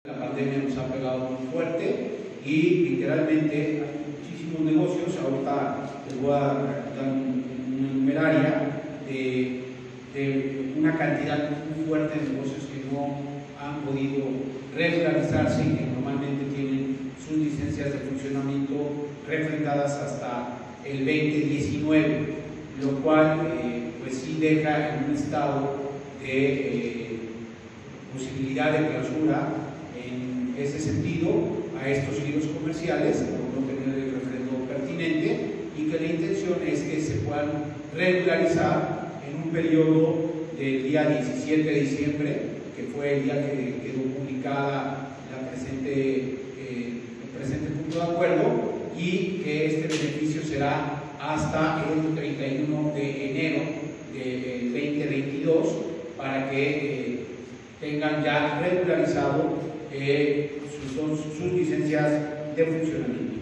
La pandemia nos ha pegado muy fuerte y literalmente hay muchísimos negocios. Ahorita les voy a dar una numeraria de una cantidad muy fuerte de negocios que no han podido regularizarse y que normalmente tienen sus licencias de funcionamiento refrendadas hasta el 2019, lo cual pues sí deja en un estado de posibilidad de clausura en ese sentido a estos giros comerciales por no tener el refrendo pertinente, y que la intención es que se puedan regularizar en un periodo del día 17 de diciembre, que fue el día que quedó publicada el presente punto de acuerdo, y que este beneficio será hasta el 31 de enero del 2022 para que tengan ya regularizado sus licencias de funcionamiento.